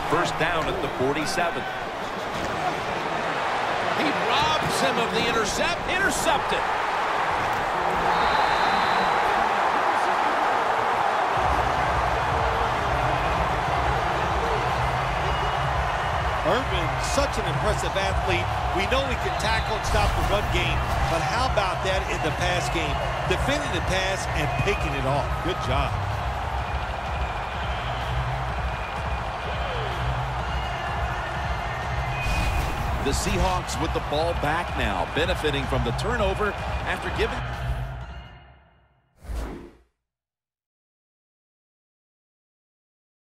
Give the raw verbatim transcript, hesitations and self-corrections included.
First down at the forty-seven. He robs him of the intercept. Intercepted. Irvin, such an impressive athlete. We know he can tackle and stop the run game, but how about that in the pass game? Defending the pass and picking it off. Good job. The Seahawks with the ball back now, benefiting from the turnover after giving...